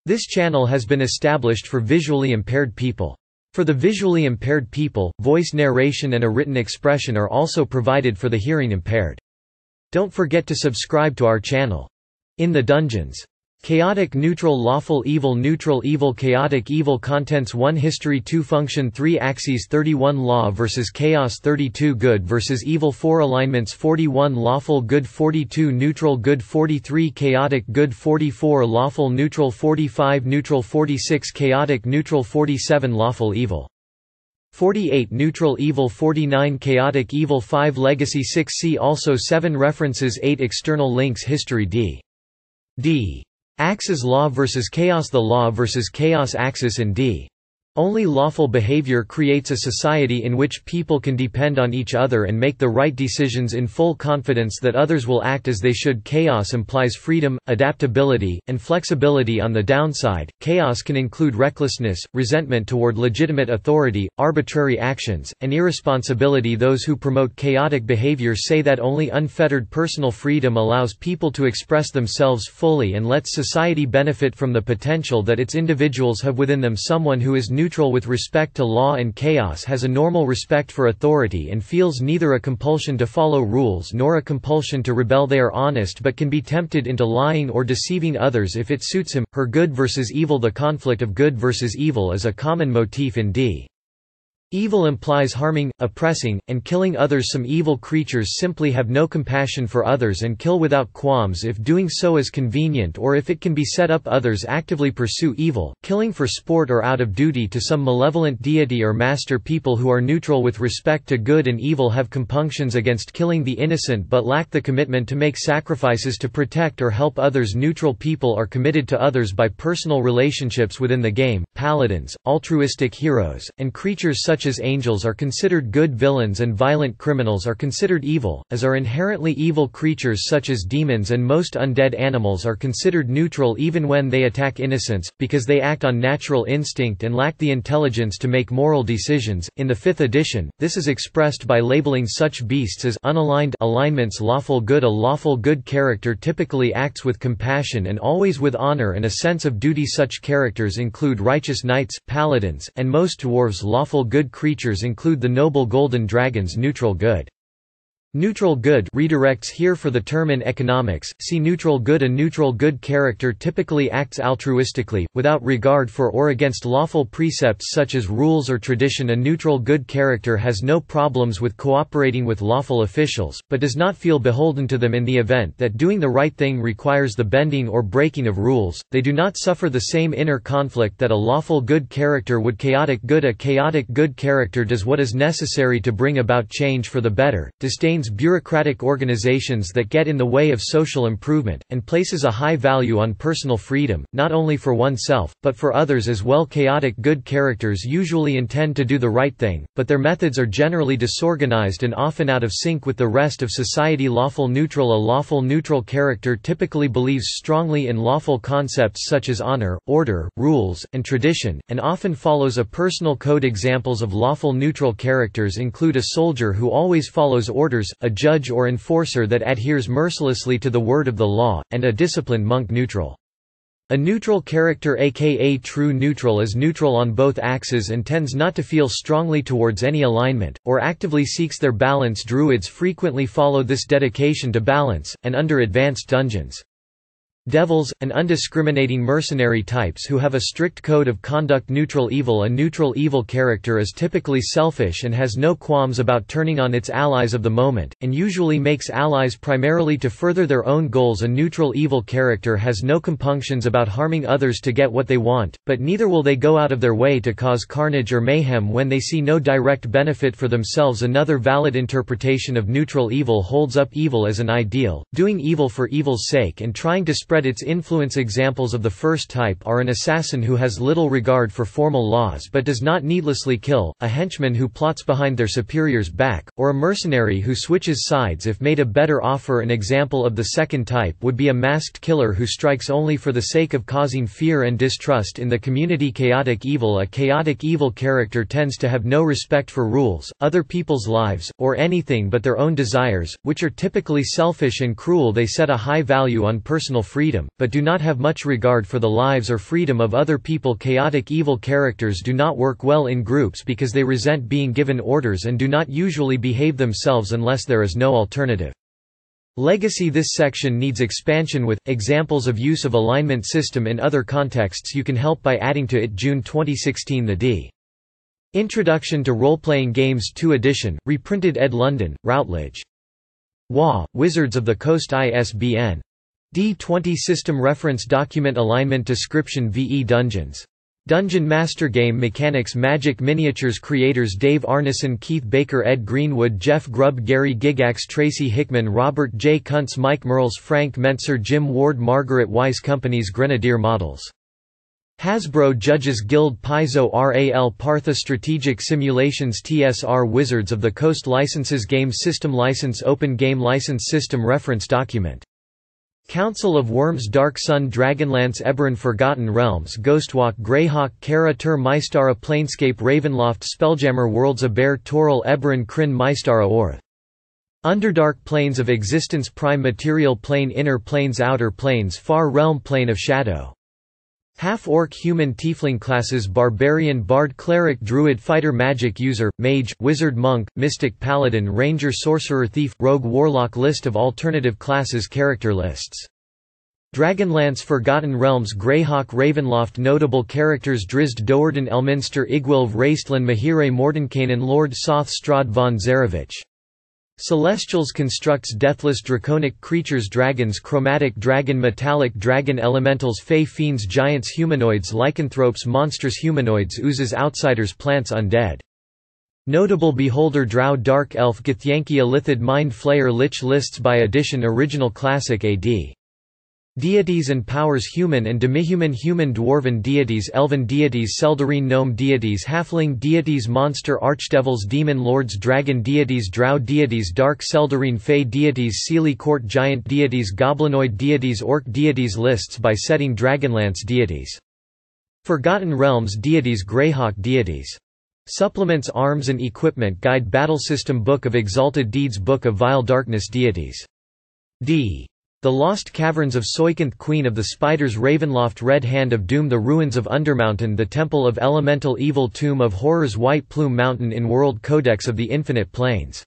This channel has been established for visually impaired people. For the visually impaired people, voice narration and a written expression are also provided for the hearing impaired. Don't forget to subscribe to our channel. In the Dungeons. Chaotic neutral lawful evil neutral evil chaotic evil contents 1 history 2 function 3 axes 31 law versus chaos 32 good versus evil 4 alignments 41 lawful good 42 neutral good 43 chaotic good 44 lawful neutral 45 neutral 46 chaotic neutral 47 lawful evil 48 neutral evil 49 chaotic evil 5 legacy 6 see also 7 references 8 external links history D. Axis law versus chaos the law versus chaos axis and D. Only lawful behavior creates a society in which people can depend on each other and make the right decisions in full confidence that others will act as they should. Chaos implies freedom, adaptability, and flexibility. On the downside, chaos can include recklessness, resentment toward legitimate authority, arbitrary actions, and irresponsibility. Those who promote chaotic behavior say that only unfettered personal freedom allows people to express themselves fully and lets society benefit from the potential that its individuals have within them. Someone who is neutral with respect to law and chaos has a normal respect for authority and feels neither a compulsion to follow rules nor a compulsion to rebel. They are honest but can be tempted into lying or deceiving others if it suits him, her. Good versus evil. The conflict of good versus evil is a common motif in D. Evil implies harming, oppressing, and killing others. Some evil creatures simply have no compassion for others and kill without qualms if doing so is convenient or if it can be set up. Others actively pursue evil, killing for sport or out of duty to some malevolent deity or master. People who are neutral with respect to good and evil have compunctions against killing the innocent but lack the commitment to make sacrifices to protect or help others. Neutral people are committed to others by personal relationships within the game. Paladins, altruistic heroes, and creatures such as angels are considered good. Villains and violent criminals are considered evil, as are inherently evil creatures such as demons, and most undead animals are considered neutral even when they attack innocents, because they act on natural instinct and lack the intelligence to make moral decisions. In the 5th edition, this is expressed by labeling such beasts as unaligned alignments. Lawful good. A lawful good character typically acts with compassion and always with honor and a sense of duty. Such characters include righteous knights, paladins, and most dwarves. Lawful good creatures include the noble golden dragons. Neutral good. Neutral good redirects here for the term in economics. See neutral good. A neutral good character typically acts altruistically, without regard for or against lawful precepts such as rules or tradition. A neutral good character has no problems with cooperating with lawful officials, but does not feel beholden to them in the event that doing the right thing requires the bending or breaking of rules. They do not suffer the same inner conflict that a lawful good character would. Chaotic good. A chaotic good character does what is necessary to bring about change for the better, disdains bureaucratic organizations that get in the way of social improvement, and places a high value on personal freedom, not only for oneself, but for others as well. Chaotic good characters usually intend to do the right thing, but their methods are generally disorganized and often out of sync with the rest of society. Lawful neutral. A lawful neutral character typically believes strongly in lawful concepts such as honor, order, rules, and tradition, and often follows a personal code. Examples of lawful neutral characters include a soldier who always follows orders, a judge or enforcer that adheres mercilessly to the word of the law, and a disciplined monk. Neutral. A neutral character, aka true neutral, is neutral on both axes and tends not to feel strongly towards any alignment, or actively seeks their balance. Druids frequently follow this dedication to balance, and under advanced dungeons. Devils, and undiscriminating mercenary types who have a strict code of conduct. Neutral evil. A neutral evil character is typically selfish and has no qualms about turning on its allies of the moment, and usually makes allies primarily to further their own goals. A neutral evil character has no compunctions about harming others to get what they want, but neither will they go out of their way to cause carnage or mayhem when they see no direct benefit for themselves. Another valid interpretation of neutral evil holds up evil as an ideal, doing evil for evil's sake and trying to spread its influence. Examples of the first type are an assassin who has little regard for formal laws but does not needlessly kill, a henchman who plots behind their superior's back, or a mercenary who switches sides if made a better offer. An example of the second type would be a masked killer who strikes only for the sake of causing fear and distrust in the community. Chaotic evil. A chaotic evil character tends to have no respect for rules, other people's lives, or anything but their own desires, which are typically selfish and cruel. They set a high value on personal freedom freedom, but do not have much regard for the lives or freedom of other people. Chaotic evil characters do not work well in groups because they resent being given orders and do not usually behave themselves unless there is no alternative. Legacy. This section needs expansion with examples of use of alignment system in other contexts. You can help by adding to it. June 2016. The D. Introduction to Role-Playing Games 2 edition, reprinted ed. London, Routledge. WA, Wizards of the Coast. ISBN. D20 System Reference Document Alignment Description. VE Dungeons. Dungeon Master. Game Mechanics. Magic Miniatures. Creators Dave Arneson, Keith Baker, Ed Greenwood, Jeff Grubb, Gary Gygax, Tracy Hickman, Robert J. Kuntz, Mike Merles, Frank Mentzer, Jim Ward, Margaret Weiss. Companies. Grenadier Models. Hasbro. Judges Guild. Paizo. RAL. Partha Strategic Simulations. TSR. Wizards of the Coast. Licenses. Game System License. Open Game License System Reference Document. Council of Worms. Dark Sun. Dragonlance. Eberron. Forgotten Realms. Ghostwalk. Greyhawk. Kara Tur. Mystara. Planescape. Ravenloft. Spelljammer Worlds. Aber. Toril. Eberron. Kryn. Mystara. Orth. Underdark. Planes of Existence. Prime Material Plane. Inner Planes. Outer Planes. Far Realm. Plane of Shadow. Half-orc. Human. Tiefling. Classes. Barbarian. Bard. Cleric. Druid. Fighter. Magic User. Mage. Wizard. Monk. Mystic. Paladin. Ranger. Sorcerer. Thief. Rogue. Warlock. List of alternative classes. Character lists. Dragonlance. Forgotten Realms. Greyhawk. Ravenloft. Notable characters. Drizzt Do'Urden. Elminster. Igwilv. Raistlin. Mahire. Mordenkainen. Lord Soth. Strahd von Zarevich. Celestials. Constructs. Deathless. Draconic creatures. Dragons. Chromatic dragon. Metallic dragon. Elementals. Fey. Fiends. Giants. Humanoids. Lycanthropes. Monstrous humanoids. Oozes. Outsiders. Plants. Undead. Notable Beholder. Drow. Dark Elf. Githyanki. Illithid. Mind Flayer. Lich. Lists by edition. Original Classic AD. Deities and powers. Human and demihuman. Human. Dwarven deities. Elven deities. Seldarine. Gnome deities. Halfling deities. Monster archdevils. Demon lords. Dragon deities. Drow deities. Dark Seldarine. Fey deities. Seelie Court. Giant deities. Goblinoid deities. Orc deities. Lists by setting. Dragonlance deities. Forgotten Realms deities. Greyhawk deities. Supplements. Arms and Equipment Guide. Battle System. Book of Exalted Deeds. Book of Vile Darkness. Deities. D. The Lost Caverns of Soikanth. Queen of the Spiders. Ravenloft. Red Hand of Doom. The Ruins of Undermountain. The Temple of Elemental Evil. Tomb of Horrors. White Plume Mountain. In World Codex of the Infinite Planes.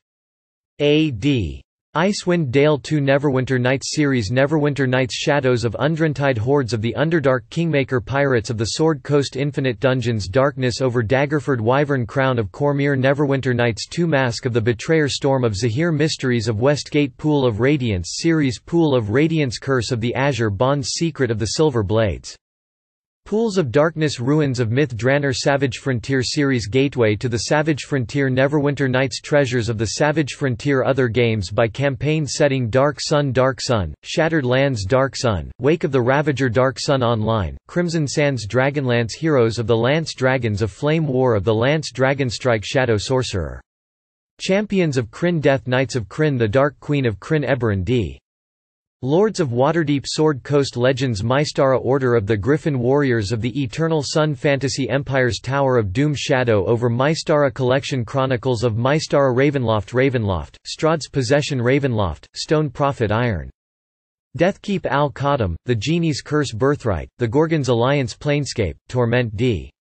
A.D. Icewind Dale 2. Neverwinter Nights Series. Neverwinter Nights. Shadows of Undrentide. Hordes of the Underdark. Kingmaker. Pirates of the Sword Coast. Infinite Dungeons. Darkness over Daggerford. Wyvern Crown of Cormyr. Neverwinter Nights 2. Mask of the Betrayer. Storm of Zahir. Mysteries of Westgate. Pool of Radiance Series. Pool of Radiance. Curse of the Azure Bonds. Secret of the Silver Blades. Pools of Darkness. Ruins of Myth. Draenor. Savage Frontier Series. Gateway to the Savage Frontier. Neverwinter Nights. Treasures of the Savage Frontier. Other games by campaign setting. Dark Sun. Dark Sun. Shattered Lands. Dark Sun. Wake of the Ravager. Dark Sun Online. Crimson Sands. Dragonlance. Heroes of the Lance Dragons. A Flame War of the Lance Dragonstrike. Shadow Sorcerer. Champions of Kryn. Death Knights of Kryn. The Dark Queen of Kryn. Eberron D. Lords of Waterdeep. Sword Coast Legends. Mystara. Order of the Griffin. Warriors of the Eternal Sun. Fantasy Empires. Tower of Doom. Shadow over Mystara Collection. Chronicles of Mystara. Ravenloft. Ravenloft. Strahd's Possession. Ravenloft. Stone Prophet. Iron. Deathkeep. Al-Qadam. The Genie's Curse. Birthright. The Gorgon's Alliance. Planescape. Torment. D.